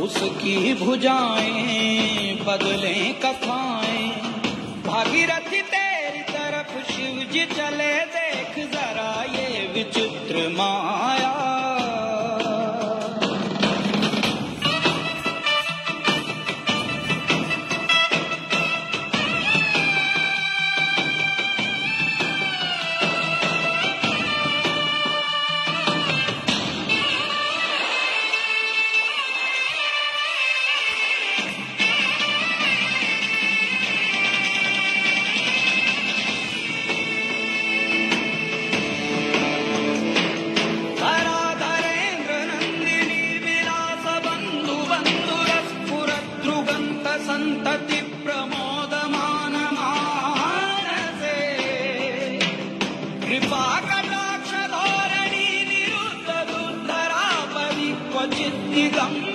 उसकी भुजाएं बदले कथाएं, भागीरथी तेरी तरफ शिव जी चले, देख जरा ये विचित्र माया। संतति प्रमोदमान मानसे, कृपा कटाक्ष धोरणी निरुद्ध दुर्धरापदि क्वचित् दिगम्